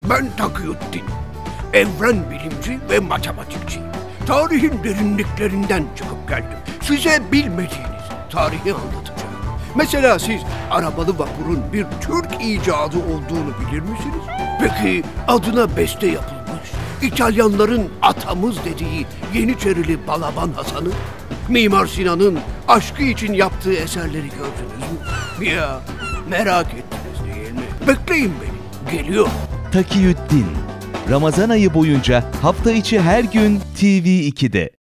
Ben Takiyüddin, evren bilimci ve matematikçiyim. Tarihin derinliklerinden çıkıp geldim. Size bilmediğiniz tarihi anlatacağım. Mesela siz arabalı vapurun bir Türk icadı olduğunu bilir misiniz? Peki adına beste yapılmış, İtalyanların atamız dediği Yeniçerili Balaban Hasan'ı, Mimar Sinan'ın aşkı için yaptığı eserleri gördünüz mü? Ya merak ettiniz değil mi? Bekleyin beni, geliyor. Takiyüddin, Ramazan ayı boyunca hafta içi her gün TV2'de.